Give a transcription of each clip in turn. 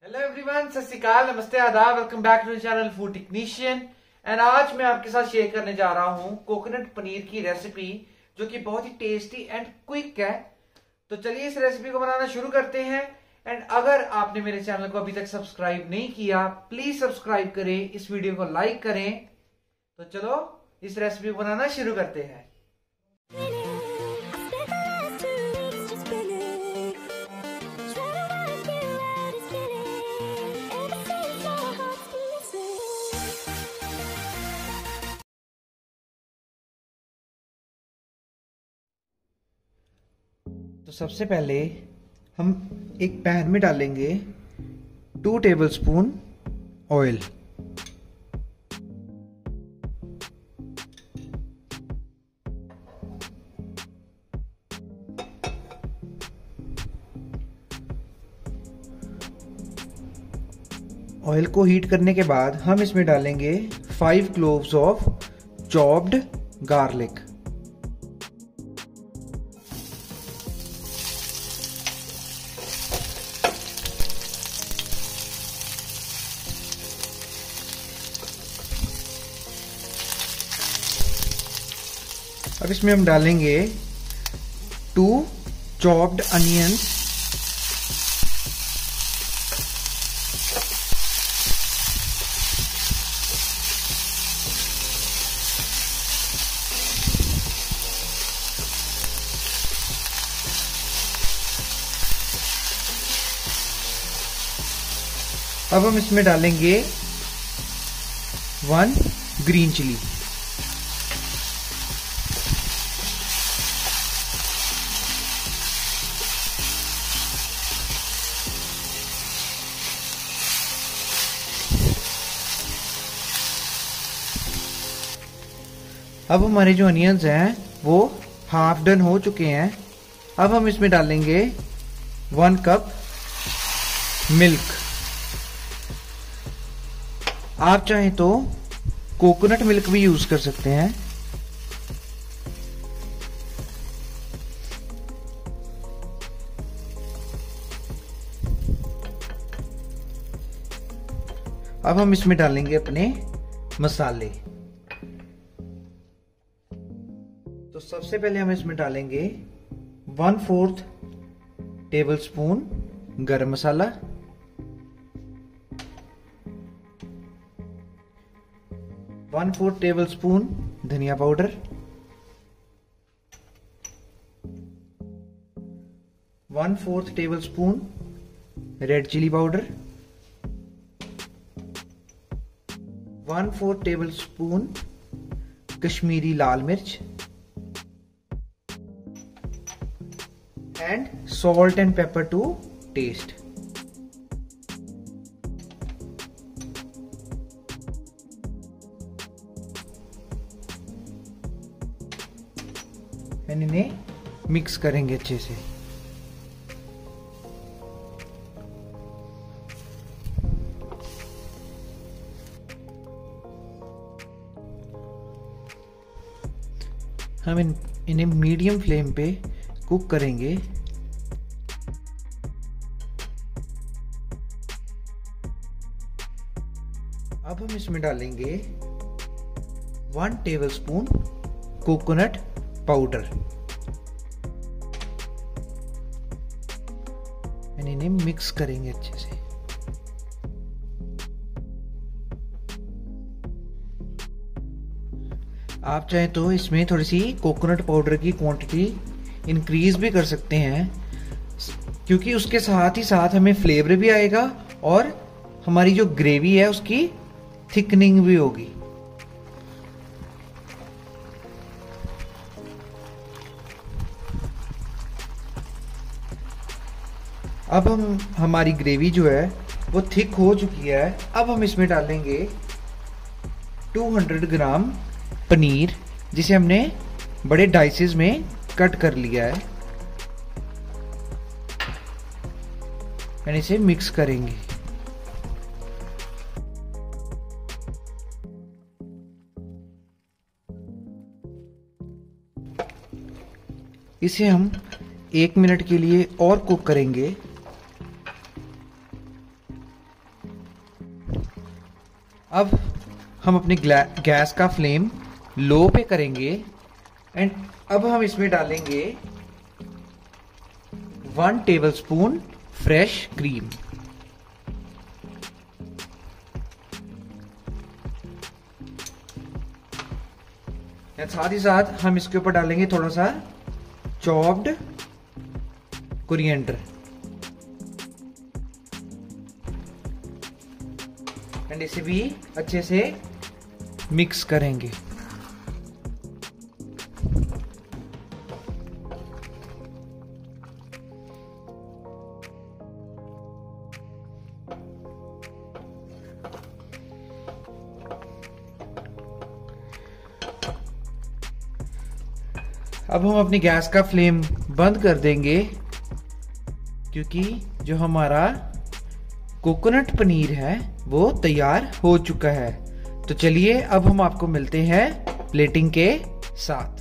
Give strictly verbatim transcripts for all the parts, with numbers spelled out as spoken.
Hello everyone, सत श्री अकाल, नमस्ते, आदाब, welcome back to the channel food technician. And आज मैं आपके साथ शेयर करने जा रहा हूं कोकोनट पनीर की रेसिपी, जो कि बहुत ही टेस्टी एंड क्विक है। तो चलिए इस रेसिपी को बनाना शुरू करते हैं। एंड अगर आपने मेरे चैनल को अभी तक सब्सक्राइब नहीं किया, प्लीज सब्सक्राइब करें, इस वीडियो को लाइक करें। तो चलो इस रेसिपी को बनाना शुरू करते हैं। तो सबसे पहले हम एक पैन में डालेंगे टू टेबलस्पून ऑयल। ऑयल को हीट करने के बाद हम इसमें डालेंगे five cloves of chopped garlic. अब इसमें हम डालेंगे टू चॉप्ड अनियंस, अब हम इसमें डालेंगे वन ग्रीन चिली। अब हमारे जो अनियंस हैं वो हाफ डन हो चुके हैं। अब हम इसमें डालेंगे वन कप मिल्क। आप चाहें तो कोकोनट मिल्क भी यूज कर सकते हैं। अब हम इसमें डालेंगे अपने मसाले। तो सबसे पहले हम इसमें डालेंगे one fourth tablespoon garam masala, one fourth tablespoon धनिया powder, one fourth tablespoon red chilli powder, one fourth tablespoon Kashmiri लाल मिर्च, and salt and pepper to taste. and इन्हें मिक्स करेंगे अच्छे से। हम इन इन्हें मीडियम फ्लेम पे कुक करेंगे। अब हम इसमें डालेंगे one tablespoon coconut powder, and इन्हें मिक्स करेंगे अच्छे से। आप चाहें तो इसमें थोड़ी सी कोकोनट पाउडर की क्वांटिटी इंक्रीज भी कर सकते हैं, क्योंकि उसके साथ ही साथ हमें फ्लेवर भी आएगा और हमारी जो ग्रेवी है उसकी थिकनिंग भी होगी। अब हम हमारी ग्रेवी जो है वो थिक हो चुकी है। अब हम इसमें डालेंगे टू हंड्रेड ग्राम पनीर, जिसे हमने बड़े डाइसेस में कट कर लिया है, एंड इसे मिक्स करेंगे। इसे हम एक मिनट के लिए और कुक करेंगे। अब हम अपने गैस का फ्लेम लो पे करेंगे एंड अब हम इसमें डालेंगे वन टेबलस्पून फ्रेश क्रीम। साथ ही साथ हम इसके ऊपर डालेंगे थोड़ा सा चॉप्ड कोरिएंडर एंड इसे भी अच्छे से मिक्स करेंगे। अब हम अपनी गैस का फ्लेम बंद कर देंगे क्योंकि जो हमारा कोकोनट पनीर है वो तैयार हो चुका है। तो चलिए अब हम आपको मिलते हैं प्लेटिंग के साथ।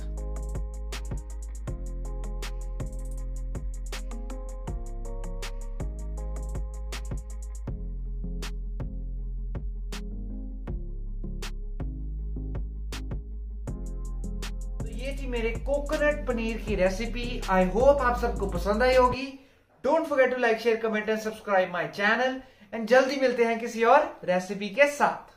ये थी मेरे कोकोनट पनीर की रेसिपी। आई होप आप सबको पसंद आई होगी। Don't forget to like share comment and subscribe my channel and जल्दी मिलते हैं किसी और रेसिपी के साथ।